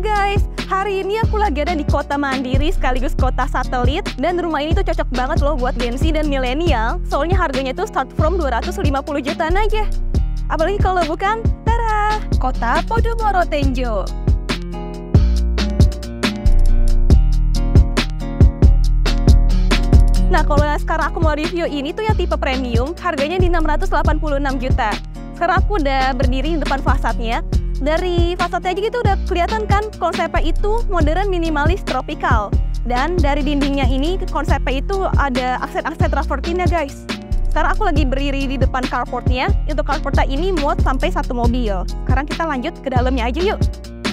guys, hari ini aku lagi ada di kota mandiri sekaligus kota satelit. Dan rumah ini tuh cocok banget loh buat Gen Z dan milenial. Soalnya harganya tuh start from 250 jutaan aja. Apalagi kalau bukan, tara, kota Podomoro Tenjo. Nah, kalau yang sekarang aku mau review ini tuh yang tipe premium, harganya di 686 juta. Sekarang aku udah berdiri di depan fasadnya. Dari fasadnya aja gitu udah kelihatan kan konsepnya itu modern, minimalis, tropical. Dan dari dindingnya ini konsepnya itu ada aksen-aksen travertinnya guys. Sekarang aku lagi berdiri di depan carportnya. Untuk carportnya ini muat sampai 1 mobil. Sekarang kita lanjut ke dalamnya aja yuk.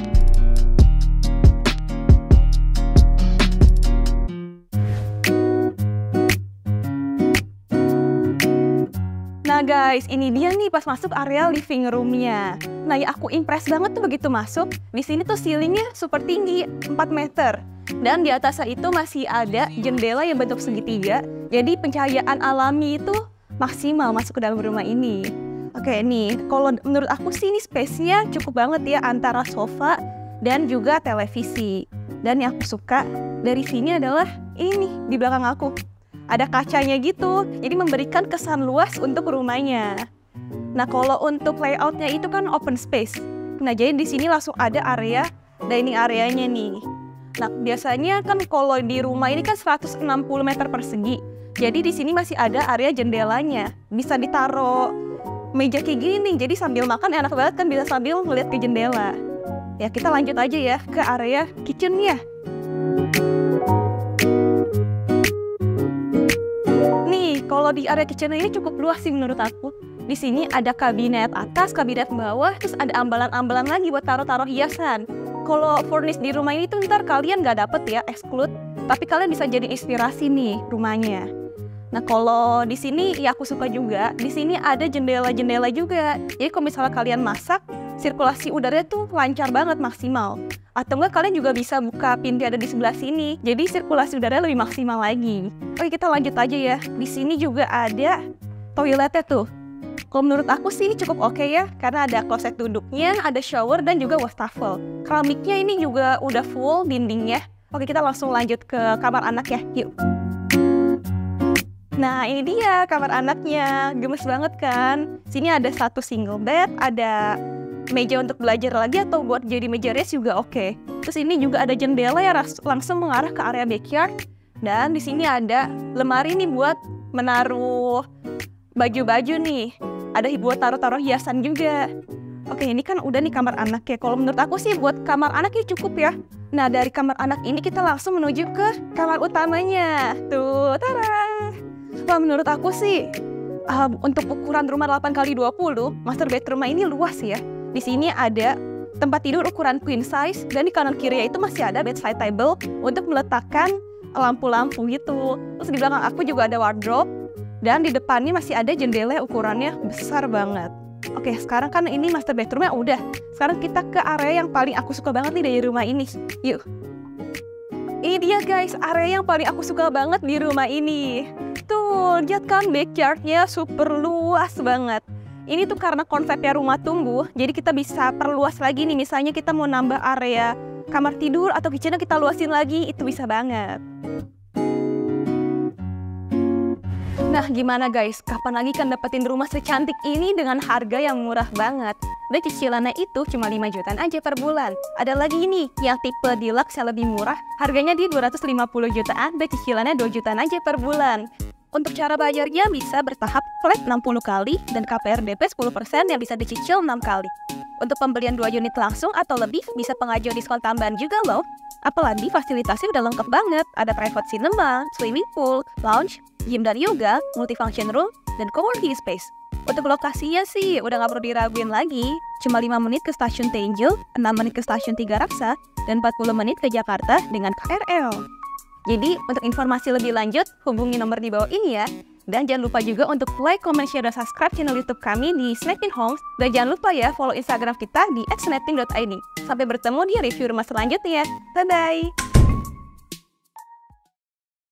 Nah guys, ini dia nih pas masuk area living room-nya. Nah ya aku impress banget tuh begitu masuk. Di sini tuh ceilingnya super tinggi, 4 meter. Dan di atasnya itu masih ada jendela yang bentuk segitiga. Jadi pencahayaan alami itu maksimal masuk ke dalam rumah ini. Oke nih, kalau menurut aku sih ini space-nya cukup banget ya antara sofa dan juga televisi. Dan yang aku suka dari sini adalah ini di belakang aku. Ada kacanya gitu, jadi memberikan kesan luas untuk rumahnya. Nah, kalau untuk layoutnya itu kan open space. Nah, jadi di sini langsung ada area dining areanya nih. Nah, biasanya kan kalau di rumah ini kan 160 meter persegi. Jadi di sini masih ada area jendelanya. Bisa ditaruh meja kayak gini, jadi sambil makan enak banget kan, bisa sambil melihat ke jendela. Ya, kita lanjut aja ya ke area kitchen-nya. Kalau di area kitchen ini cukup luas sih menurut aku. Di sini ada kabinet atas, kabinet bawah, terus ada ambalan-ambalan lagi buat taruh-taruh hiasan. Kalau furnish di rumah ini tuh ntar kalian nggak dapet ya, exclude. Tapi kalian bisa jadi inspirasi nih rumahnya. Nah kalau di sini ya aku suka juga. Di sini ada jendela-jendela juga. Jadi kalau misalnya kalian masak, sirkulasi udaranya tuh lancar banget, maksimal. Atau enggak kalian juga bisa buka pintu ada di sebelah sini. Jadi sirkulasi udara lebih maksimal lagi. Oke, kita lanjut aja ya. Di sini juga ada toiletnya tuh. Kalau menurut aku sih cukup oke ya. Karena ada kloset duduknya, ada shower, dan juga wastafel. Keramiknya ini juga udah full dindingnya. Oke, kita langsung lanjut ke kamar anak ya. Yuk. Nah, ini dia kamar anaknya. Gemes banget kan? Sini ada satu single bed, ada meja untuk belajar lagi atau buat jadi meja rest juga oke. Terus ini juga ada jendela yang langsung mengarah ke area backyard. Dan di sini ada lemari nih buat menaruh baju-baju nih. Ada buat taruh-taruh hiasan juga. Oke, ini kan udah nih kamar anak ya. Kalau menurut aku sih buat kamar anak ini cukup ya. Nah, dari kamar anak ini kita langsung menuju ke kamar utamanya. Tuh, tada! Wah, menurut aku sih untuk ukuran rumah 8x20, master bedroom ini luas ya. Di sini ada tempat tidur ukuran queen size dan di kanan kiri itu masih ada bedside table untuk meletakkan lampu-lampu gitu. Terus di belakang aku juga ada wardrobe dan di depannya masih ada jendela ukurannya besar banget. Oke, sekarang kan ini master bedroomnya udah. Sekarang kita ke area yang paling aku suka banget nih dari rumah ini. Yuk. Ini dia guys, area yang paling aku suka banget di rumah ini. Tuh, lihat kan backyardnya super luas banget. Ini tuh karena konsepnya rumah tumbuh, jadi kita bisa perluas lagi nih. Misalnya kita mau nambah area kamar tidur atau kitchennya kita luasin lagi, itu bisa banget. Nah gimana guys, kapan lagi kan dapetin rumah secantik ini dengan harga yang murah banget? Dan cicilannya itu cuma 5 jutaan aja per bulan. Ada lagi nih, yang tipe deluxe yang lebih murah, harganya di 250 jutaan dan cicilannya 2 jutaan aja per bulan. Untuk cara bayarnya bisa bertahap flat 60 kali dan KPR DP 10% yang bisa dicicil 6 kali. Untuk pembelian 2 unit langsung atau lebih bisa pengajuan diskon tambahan juga loh. Apalagi fasilitasnya udah lengkap banget. Ada private cinema, swimming pool, lounge, gym dan yoga, multifunction room, dan coworking space. Untuk lokasinya sih udah nggak perlu diraguin lagi. Cuma 5 menit ke stasiun Tenjo, 6 menit ke stasiun Tiga Raksa, dan 40 menit ke Jakarta dengan KRL. Jadi, untuk informasi lebih lanjut, hubungi nomor di bawah ini ya. Dan jangan lupa juga untuk like, comment, share, dan subscribe channel YouTube kami di Snapping Homes. Dan jangan lupa ya follow Instagram kita di @snapping.id. Sampai bertemu di review rumah selanjutnya. Bye-bye!